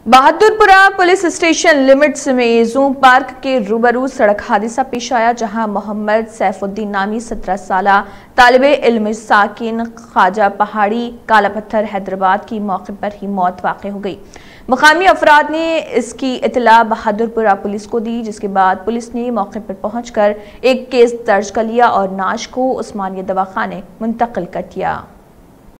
Bahadurpura police station limits में zoo park के रूबरू सड़क हादसा पेश आया, जहां मोहम्मद सैफुद्दीन नामी 17 साला तालिबे इल्म साकिन ख्वाजा पहाड़ी काला पत्थर हैदराबाद की मौके पर ही मौत वाक़ हो गई। मुकामी अफराद ने इसकी इतला बहादुरपुरा पुलिस को दी, जिसके बाद पुलिस ने मौके पर पहुंचकर एक केस दर्ज कर लिया और नाश को उस्मानिया दवाखाने मुंतकिल कर दिया।